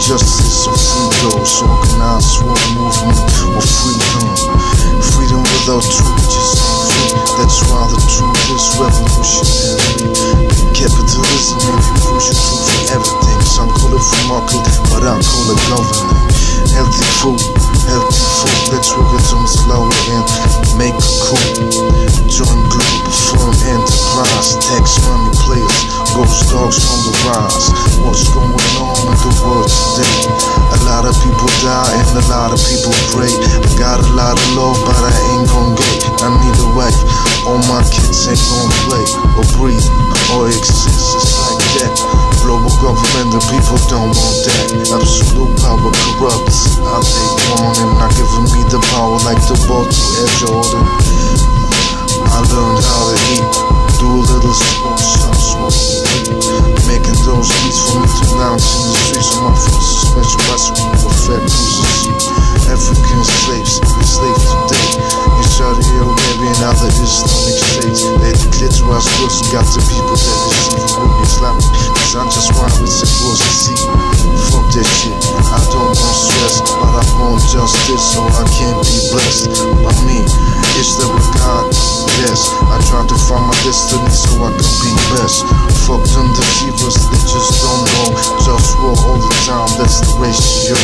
justice and free those. Organized war movement of freedom. Freedom without truth just ain't free. That's why the truth is revolutionary. Capitalism ain't the crucial truth for everything. Some call it remarkable, but I call it governing. Healthy food, let's work it on slow and make a coup. Join GLOBALFIRM enterprise, tax money players, GhostDogz on the rise. What's going on in the world today? A lot of people die and a lot of people pray. I got a lot of love, but I ain't gon' get. I need a wife, all my kids ain't gon' play or breathe or exist. It's like that. Global government, the people don't want that. Absolute power corrupts. I take on and not giving me the power like the ball to Air Jordan. I learned how to eat, do a little sports, some smoking, making those beats for me to lounge in the streets of my full suspension bicycle with fat cruisers. African slaves, enslaved today in Saudi Arabia and other Islamic states. They declare to us girls and got the people that receive from Islamic. Cause I'm just one with some girls to see. Fuck that shit, I don't want stress, but I want justice so I can be blessed by me. Is there a God? Yes, I try to find my destiny so I can be best. Fuck them deceivers, they just don't know. JustWar all the time, that's the ratio.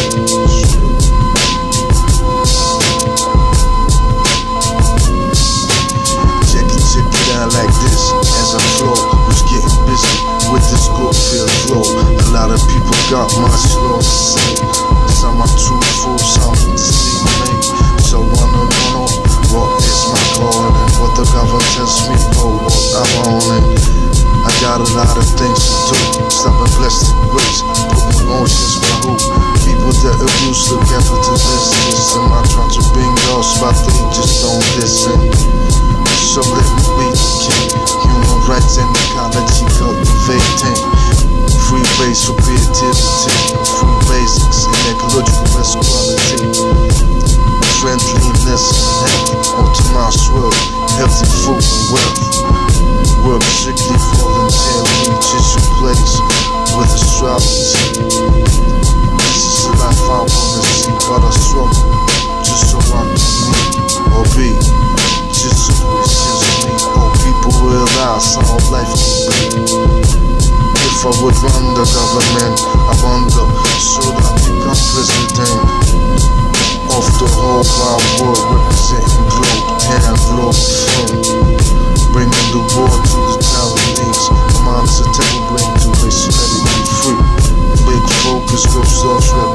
Check it out like this, as I flow, was getting busy with this good feel flow. A lot of people got much love to say. Some are truthful, some deceive me. So wanna know what is my calling and what the government tells me, oh what I'm on it. I got a lot of things to do. Stopping plastic waste, putting oceans for who? People that abuse the capitalist system. I try to bring those, but they just don't listen. So let me be the king. Human rights and ecology cultivating. Free base for creativity, free basics in ecological best quality. Friendliness and health, optimized world, healthy food and wealth. Work strictly voluntarily, just your place with astrology. This is the life I wanna see, but I struggle just so I can be or be. Just so it's just me, or people realize how life can be. If I would run the government, I wonder, should I become president of the whole wide world, representing GLOBALFIRM, bringing the war to the Taiwanese. Minds a table, bring to race, let it be free. Big focus, GhostDogz.